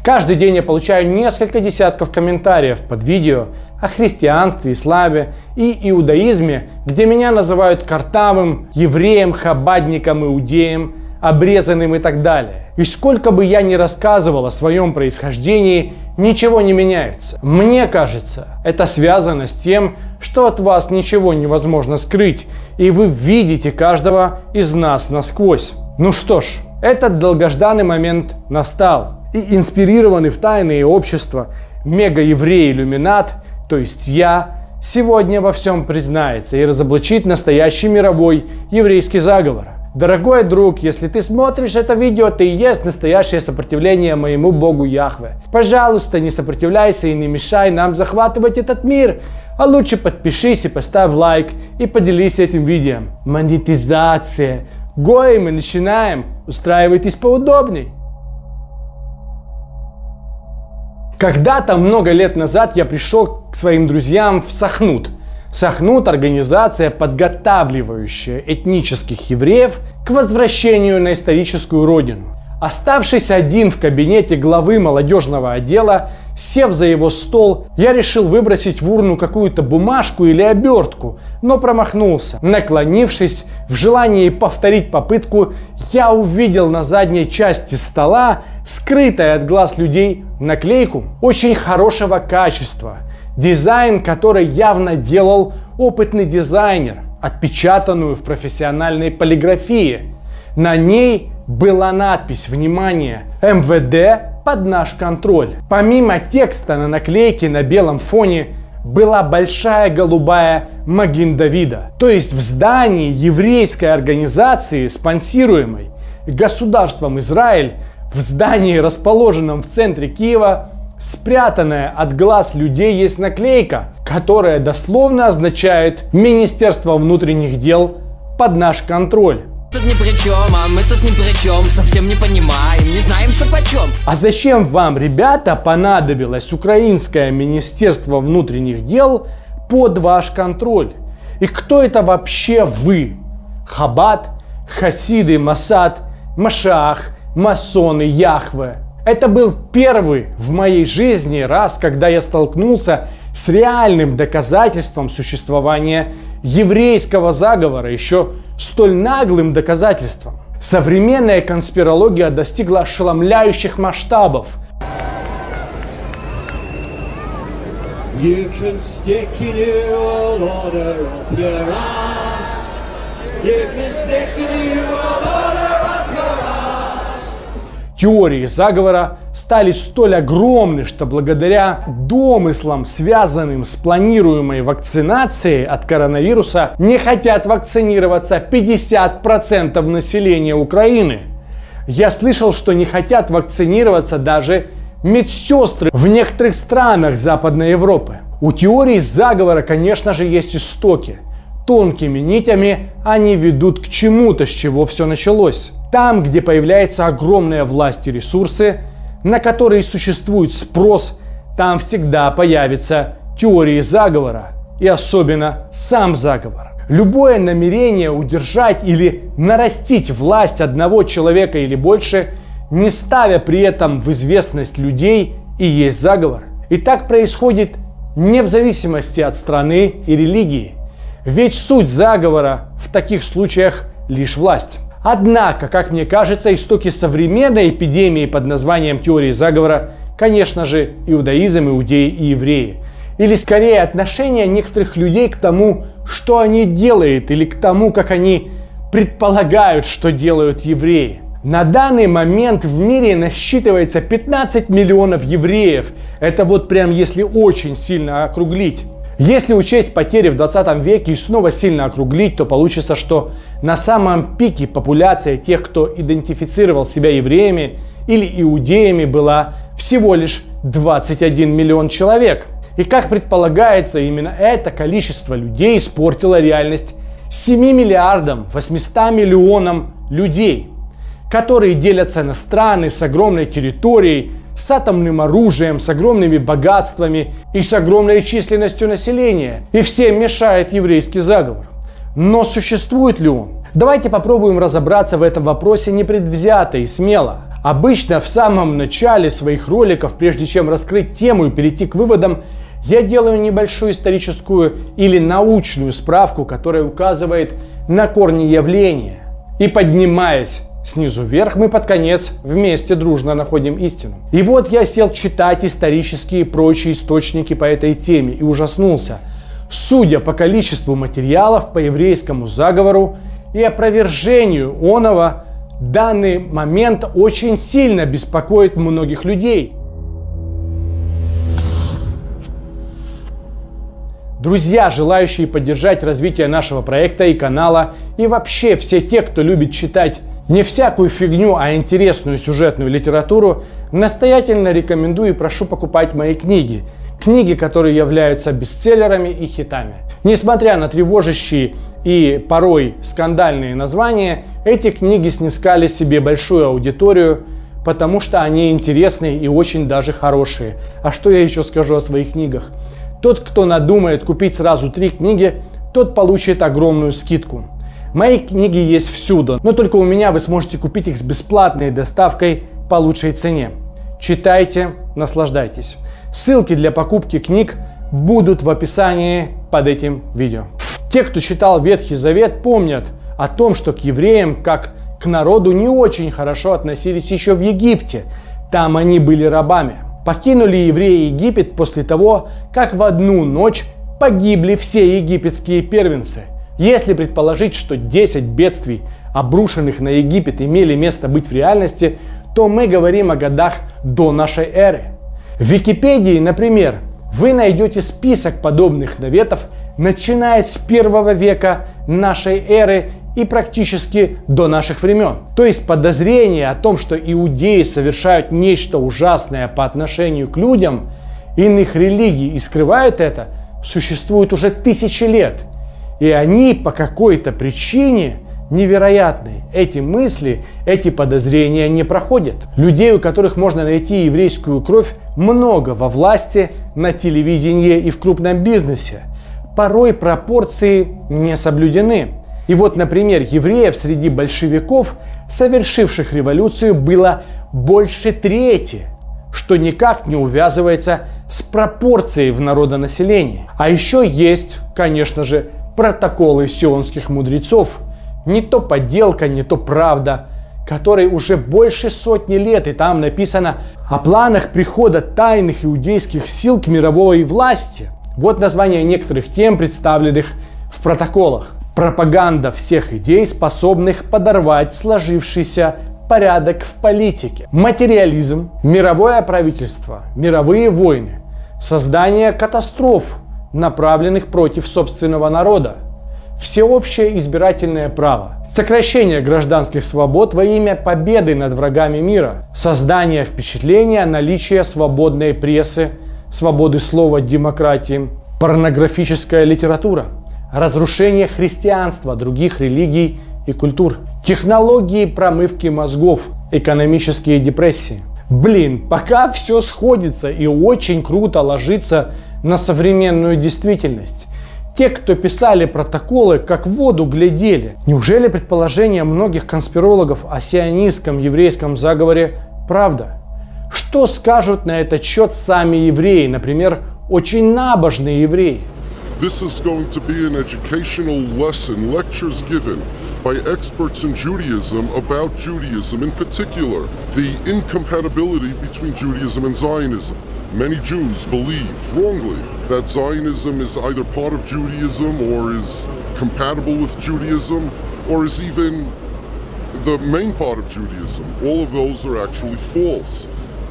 Каждый день я получаю несколько десятков комментариев под видео о христианстве, исламе и иудаизме, где меня называют картавым, евреем, хабадником, иудеем, обрезанным и так далее. И сколько бы я ни рассказывал о своем происхождении, ничего не меняется. Мне кажется, это связано с тем, что от вас ничего невозможно скрыть, и вы видите каждого из нас насквозь. Ну что ж, этот долгожданный момент настал. И инспирированный в тайные общества мега-еврей-иллюминат, то есть я, сегодня во всем признается и разоблачит настоящий мировой еврейский заговор. Дорогой друг, если ты смотришь это видео, ты и есть настоящее сопротивление моему Богу Яхве. Пожалуйста, не сопротивляйся и не мешай нам захватывать этот мир. А лучше подпишись и поставь лайк и поделись этим видео. Монетизация. Гои, мы начинаем. Устраивайтесь поудобней. Когда-то, много лет назад, я пришел к своим друзьям в Сахнут. Сахнут – организация, подготавливающая этнических евреев к возвращению на историческую родину. Оставшись один в кабинете главы молодежного отдела, сев за его стол, я решил выбросить в урну какую-то бумажку или обертку, но промахнулся. Наклонившись, в желании повторить попытку, я увидел на задней части стола, скрытой от глаз людей, наклейку очень хорошего качества. Дизайн, который явно делал опытный дизайнер, отпечатанную в профессиональной полиграфии. На ней была надпись, внимание, МВД под наш контроль. Помимо текста на наклейке на белом фоне была большая голубая Маген Давида. То есть в здании еврейской организации, спонсируемой государством Израиль, в здании, расположенном в центре Киева, спрятанная от глаз людей, есть наклейка, которая дословно означает «Министерство внутренних дел под наш контроль». Тут ни при чем, а мы тут ни при чем, совсем не понимаем, не знаем, что почем. А зачем вам, ребята, понадобилось украинское Министерство внутренних дел под ваш контроль? И кто это вообще вы? Хабад, хасиды, Масад, Машах, масоны, Яхве. Это был первый в моей жизни раз, когда я столкнулся с реальным доказательством существования еврейского заговора, еще столь наглым доказательством. Современная конспирология достигла ошеломляющих масштабов. Теории заговора стали столь огромны, что благодаря домыслам, связанным с планируемой вакцинацией от коронавируса, не хотят вакцинироваться 50% населения Украины. Я слышал, что не хотят вакцинироваться даже медсестры в некоторых странах Западной Европы. У теории заговора, конечно же, есть истоки. Тонкими нитями они ведут к чему-то, с чего все началось. Там, где появляется огромная власть и ресурсы, на которые существует спрос, там всегда появятся теории заговора, и особенно сам заговор. Любое намерение удержать или нарастить власть одного человека или больше, не ставя при этом в известность людей, и есть заговор. И так происходит не в зависимости от страны и религии. Ведь суть заговора в таких случаях лишь власть. Однако, как мне кажется, истоки современной эпидемии под названием теории заговора, конечно же, иудаизм, иудеи и евреи. Или скорее отношение некоторых людей к тому, что они делают, или к тому, как они предполагают, что делают евреи. На данный момент в мире насчитывается 15 миллионов евреев. Это вот прям если очень сильно округлить. Если учесть потери в 20 веке и снова сильно округлить, то получится, что на самом пике популяция тех, кто идентифицировал себя евреями или иудеями, была всего лишь 21 миллион человек. И как предполагается, именно это количество людей испортило реальность 7 миллиардам 800 миллионам людей, которые делятся на страны с огромной территорией, с атомным оружием, с огромными богатствами и с огромной численностью населения. И всем мешает еврейский заговор. Но существует ли он? Давайте попробуем разобраться в этом вопросе непредвзято и смело. Обычно в самом начале своих роликов, прежде чем раскрыть тему и перейти к выводам, я делаю небольшую историческую или научную справку, которая указывает на корни явления. И поднимаясь снизу вверх, мы под конец вместе дружно находим истину. И вот я сел читать исторические и прочие источники по этой теме и ужаснулся. Судя по количеству материалов по еврейскому заговору и опровержению оного, данный момент очень сильно беспокоит многих людей. Друзья, желающие поддержать развитие нашего проекта и канала, и вообще все те, кто любит читать не всякую фигню, а интересную сюжетную литературу, настоятельно рекомендую и прошу покупать мои книги. Книги, которые являются бестселлерами и хитами. Несмотря на тревожащие и порой скандальные названия, эти книги снискали себе большую аудиторию, потому что они интересные и очень даже хорошие. А что я еще скажу о своих книгах? Тот, кто надумает купить сразу 3 книги, тот получит огромную скидку. Мои книги есть всюду, но только у меня вы сможете купить их с бесплатной доставкой по лучшей цене. Читайте, наслаждайтесь. Ссылки для покупки книг будут в описании под этим видео. Те, кто читал Ветхий Завет, помнят о том, что к евреям, как к народу, не очень хорошо относились еще в Египте. Там они были рабами. Покинули евреи Египет после того, как в одну ночь погибли все египетские первенцы. Если предположить, что 10 бедствий, обрушенных на Египет, имели место быть в реальности, то мы говорим о годах до нашей эры. В Википедии, например, вы найдете список подобных наветов, начиная с 1 века нашей эры и практически до наших времен. То есть подозрение о том, что иудеи совершают нечто ужасное по отношению к людям иных религий и скрывают это, существует уже тысячи лет. И они по какой-то причине невероятной. Эти мысли, эти подозрения не проходят. Людей, у которых можно найти еврейскую кровь, много во власти, на телевидении и в крупном бизнесе. Порой пропорции не соблюдены. И вот, например, евреев среди большевиков, совершивших революцию, было больше трети, что никак не увязывается с пропорцией в народонаселении. А еще есть, конечно же, протоколы сионских мудрецов. Не то подделка, не то правда, которой уже больше сотни лет, и там написано о планах прихода тайных иудейских сил к мировой власти. Вот название некоторых тем, представленных в протоколах. Пропаганда всех идей, способных подорвать сложившийся порядок в политике. Материализм, мировое правительство, мировые войны, создание катастроф, направленных против собственного народа, всеобщее избирательное право, сокращение гражданских свобод во имя победы над врагами мира, создание впечатления наличия свободной прессы, свободы слова, демократии, порнографическая литература, разрушение христианства, других религий и культур, технологии промывки мозгов, экономические депрессии. Блин, пока все сходится и очень круто ложится на современную действительность. Те, кто писали протоколы, как в воду глядели. Неужели предположения многих конспирологов о сионистском еврейском заговоре правда? Что скажут на этот счет сами евреи, например, очень набожные евреи? This is going to be an educational lesson, lectures given by experts in Judaism about Judaism, in particular, the incompatibility between Judaism and Zionism. Many Jews believe, wrongly, that Zionism is either part of Judaism or is compatible with Judaism or is even the main part of Judaism. All of those are actually false.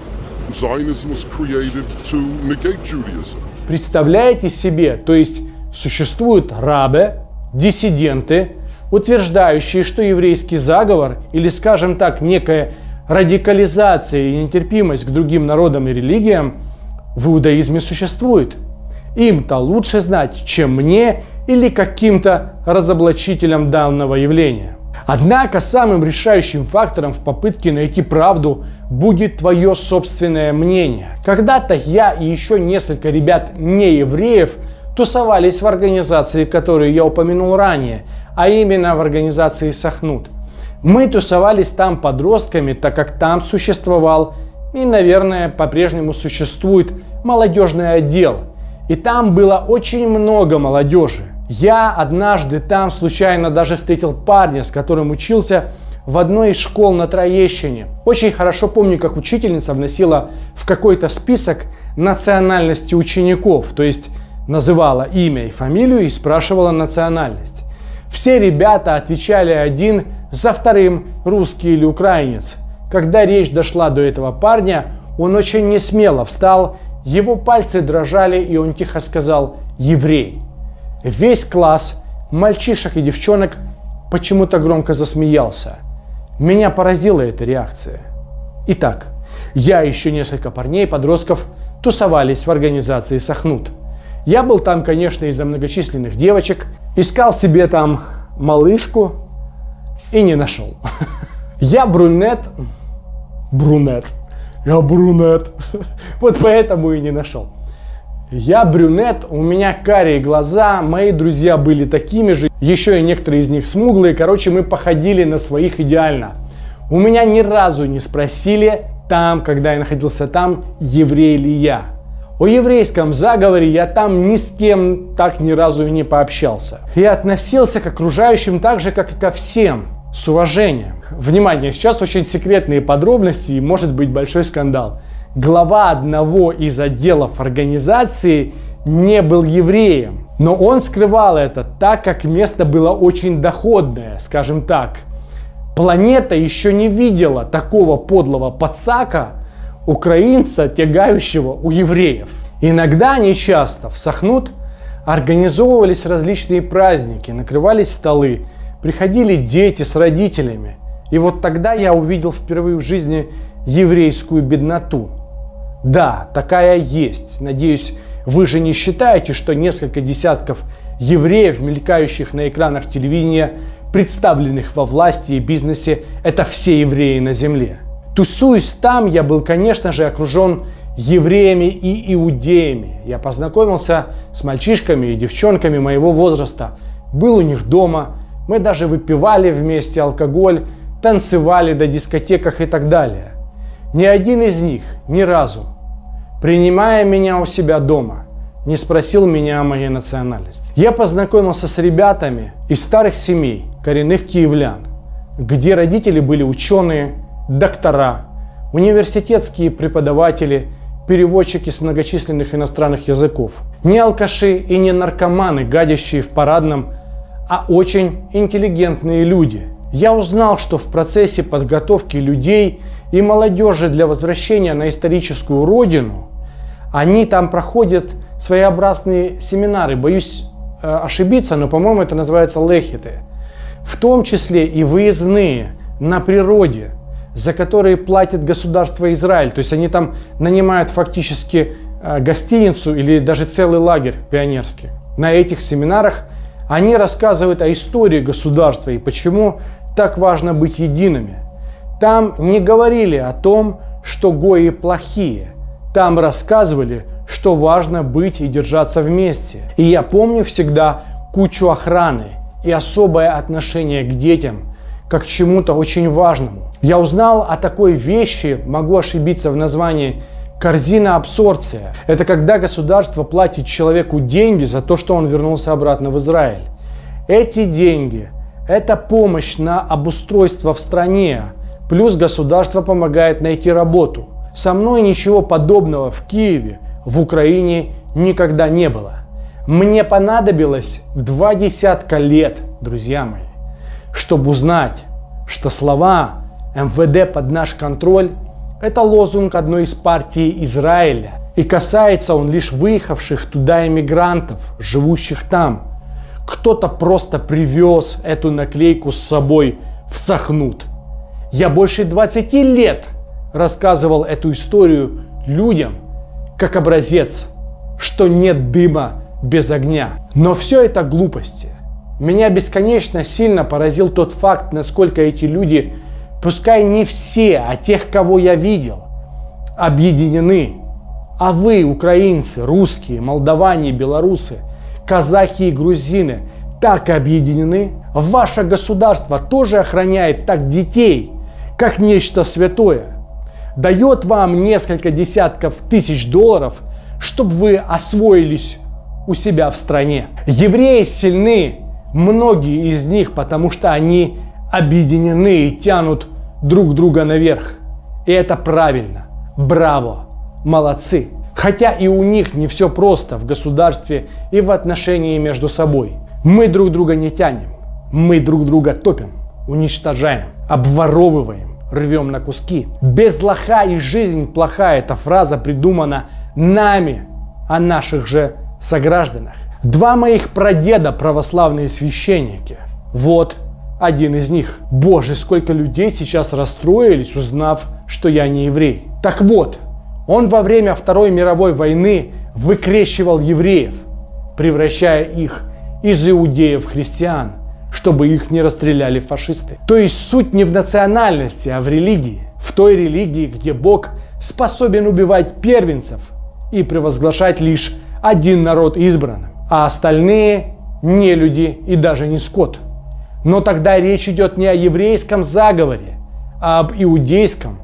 Zionism was created to negate Judaism. Представляете себе, то есть существуют рабы, диссиденты, утверждающие, что еврейский заговор или, скажем так, некая радикализация и нетерпимость к другим народам и религиям в иудаизме существует. Им-то лучше знать, чем мне или каким-то разоблачителям данного явления. Однако самым решающим фактором в попытке найти правду будет твое собственное мнение. Когда-то я и еще несколько ребят не евреев тусовались в организации, которую я упомянул ранее, а именно в организации Сахнут. Мы тусовались там подростками, так как там существовал и, наверное, по-прежнему существует молодежный отдел. И там было очень много молодежи. Я однажды там случайно даже встретил парня, с которым учился в одной из школ на Троещине. Очень хорошо помню, как учительница вносила в какой-то список национальности учеников, то есть называла имя и фамилию и спрашивала национальность. Все ребята отвечали один за вторым, русский или украинец. Когда речь дошла до этого парня, он очень несмело встал, его пальцы дрожали, и он тихо сказал «еврей». Весь класс, мальчишек и девчонок, почему-то громко засмеялся. Меня поразила эта реакция. Итак, я и еще несколько парней, подростков, тусовались в организации «Сахнут». Я был там, конечно, из-за многочисленных девочек, искал себе там малышку и не нашел. Я брюнет. Я брюнет. Вот поэтому и не нашел. Я брюнет, у меня карие глаза, мои друзья были такими же, еще и некоторые из них смуглые. Короче, мы походили на своих идеально. У меня ни разу не спросили там, когда я находился там, еврей ли я. О еврейском заговоре я там ни с кем так ни разу и не пообщался. Я относился к окружающим так же, как и ко всем, с уважением. Внимание, сейчас очень секретные подробности и может быть большой скандал. Глава одного из отделов организации не был евреем, но он скрывал это, так как место было очень доходное, скажем так. Планета еще не видела такого подлого пацака, украинца, тягающего у евреев. Иногда, не часто, в Сахнут организовывались различные праздники, накрывались столы, приходили дети с родителями. И вот тогда я увидел впервые в жизни еврейскую бедноту. Да, такая есть. Надеюсь, вы же не считаете, что несколько десятков евреев, мелькающих на экранах телевидения, представленных во власти и бизнесе, это все евреи на земле. Тусуясь там, я был, конечно же, окружен евреями и иудеями. Я познакомился с мальчишками и девчонками моего возраста, был у них дома, мы даже выпивали вместе алкоголь, танцевали на дискотеках и так далее. Ни один из них ни разу, принимая меня у себя дома, не спросил меня о моей национальности. Я познакомился с ребятами из старых семей, коренных киевлян, где родители были ученые, доктора, университетские преподаватели, переводчики с многочисленных иностранных языков. Не алкаши и не наркоманы, гадящие в парадном, а очень интеллигентные люди. Я узнал, что в процессе подготовки людей и молодежи для возвращения на историческую родину, они там проходят своеобразные семинары. Боюсь ошибиться, но, по-моему, это называется лехиты. В том числе и выездные на природе, за которые платит государство Израиль. То есть они там нанимают фактически гостиницу или даже целый лагерь пионерский. На этих семинарах они рассказывают о истории государства и почему так важно быть едиными. Там не говорили о том, что гои плохие. Там рассказывали, что важно быть и держаться вместе. И я помню всегда кучу охраны и особое отношение к детям, как к чему-то очень важному. Я узнал о такой вещи, могу ошибиться в названии, корзина абсорбция. Это когда государство платит человеку деньги за то, что он вернулся обратно в Израиль. Эти деньги – это помощь на обустройство в стране, плюс государство помогает найти работу. Со мной ничего подобного в Киеве, в Украине никогда не было. Мне понадобилось 20 лет, друзья мои, чтобы узнать, что слова «МВД под наш контроль» – это лозунг одной из партий Израиля. И касается он лишь выехавших туда иммигрантов, живущих там. Кто-то просто привез эту наклейку с собой в Сахнут. Я больше 20 лет рассказывал эту историю людям как образец, что нет дыма без огня. Но все это глупости. Меня бесконечно сильно поразил тот факт, насколько эти люди, пускай не все, а тех, кого я видел, объединены. А вы, украинцы, русские, молдаване, белорусы, казахи и грузины, так объединены. Ваше государство тоже охраняет так детей, как нечто святое. Дает вам несколько десятков тысяч долларов, чтобы вы освоились у себя в стране. Евреи сильны, многие из них, потому что они объединены и тянут друг друга наверх. И это правильно. Браво! Молодцы! Хотя и у них не все просто в государстве и в отношении между собой. Мы друг друга не тянем. Мы друг друга топим, уничтожаем, обворовываем, рвем на куски. Без лоха и жизнь плоха. Эта фраза придумана нами, о наших же согражданах. Два моих прадеда православные священники. Вот один из них. Боже, сколько людей сейчас расстроились, узнав, что я не еврей. Так вот, он во время Второй мировой войны выкрещивал евреев, превращая их из иудеев в христиан, чтобы их не расстреляли фашисты. То есть суть не в национальности, а в религии. В той религии, где Бог способен убивать первенцев и превозглашать лишь один народ избранным, а остальные не люди и даже не скот. Но тогда речь идет не о еврейском заговоре, а об иудейском.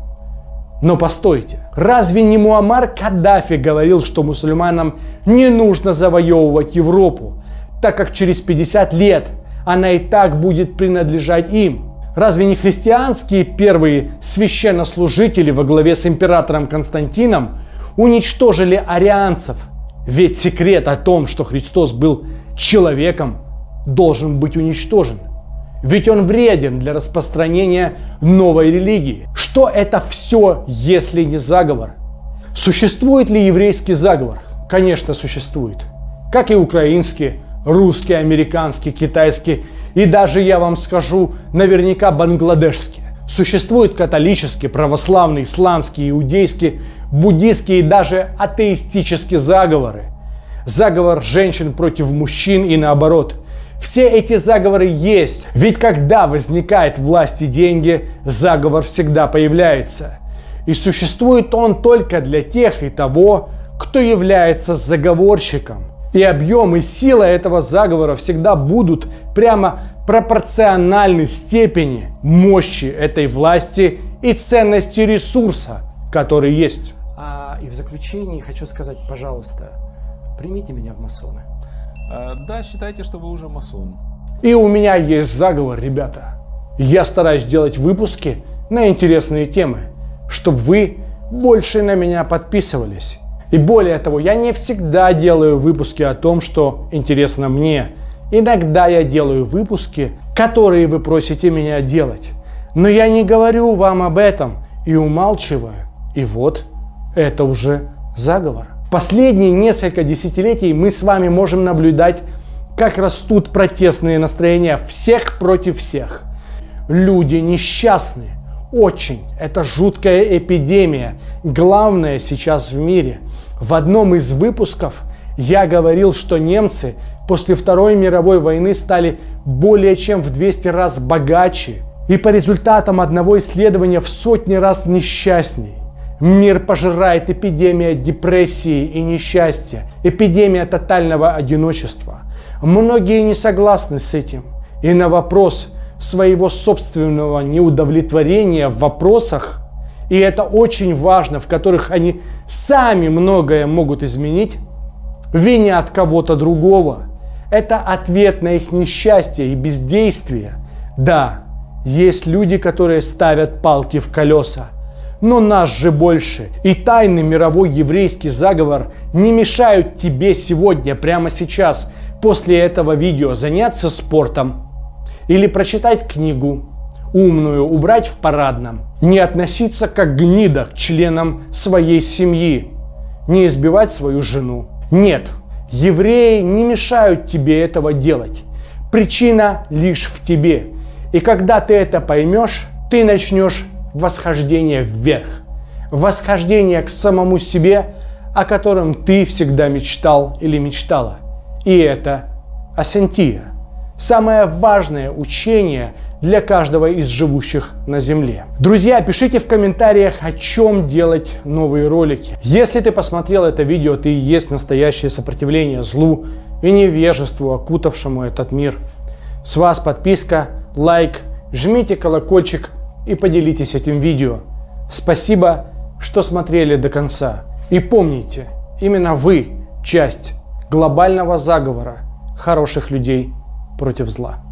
Но постойте, разве не Муаммар Каддафи говорил, что мусульманам не нужно завоевывать Европу, так как через 50 лет она и так будет принадлежать им? Разве не христианские первые священнослужители во главе с императором Константином уничтожили арианцев? Ведь секрет о том, что Христос был человеком, должен быть уничтожен. Ведь он вреден для распространения новой религии. Что это все, если не заговор? Существует ли еврейский заговор? Конечно, существует. Как и украинский, русский, американский, китайский и даже, я вам скажу, наверняка бангладешский. Существует католический, православный, исламский, иудейский, буддийский и даже атеистические заговоры. Заговор женщин против мужчин и наоборот. Все эти заговоры есть. Ведь когда возникает власть и деньги, заговор всегда появляется. И существует он только для тех и того, кто является заговорщиком. И объем и сила этого заговора всегда будут прямо пропорциональны степени мощи этой власти и ценности ресурса, который есть. И в заключении хочу сказать, пожалуйста, примите меня в масоны. Да, считайте, что вы уже масон. И у меня есть заговор, ребята. Я стараюсь делать выпуски на интересные темы, чтобы вы больше на меня подписывались. И более того, я не всегда делаю выпуски о том, что интересно мне. Иногда я делаю выпуски, которые вы просите меня делать. Но я не говорю вам об этом и умалчиваю. И вот, это уже заговор. Последние несколько десятилетий мы с вами можем наблюдать, как растут протестные настроения всех против всех. Люди несчастны. Очень. Это жуткая эпидемия. Главное сейчас в мире. В одном из выпусков я говорил, что немцы после Второй мировой войны стали более чем в 200 раз богаче. И по результатам одного исследования в сотни раз несчастней. Мир пожирает эпидемия депрессии и несчастья, эпидемия тотального одиночества. Многие не согласны с этим. И на вопрос своего собственного неудовлетворения в вопросах, и это очень важно, в которых они сами многое могут изменить, винят кого-то другого. Это ответ на их несчастье и бездействие. Да, есть люди, которые ставят палки в колеса. Но нас же больше. И тайный мировой еврейский заговор не мешают тебе сегодня, прямо сейчас, после этого видео, заняться спортом или прочитать книгу умную, убрать в парадном, не относиться как гнида к членам своей семьи, не избивать свою жену. Нет, евреи не мешают тебе этого делать. Причина лишь в тебе. И когда ты это поймешь, ты начнешь восхождение вверх, восхождение к самому себе, о котором ты всегда мечтал или мечтала. И это асентия, самое важное учение для каждого из живущих на земле. Друзья, пишите в комментариях, о чем делать новые ролики. Если ты посмотрел это видео, ты и есть настоящее сопротивление злу, и невежеству, окутавшему этот мир. С вас подписка, лайк, жмите колокольчик и поделитесь этим видео. Спасибо, что смотрели до конца. И помните, именно вы часть глобального заговора хороших людей против зла.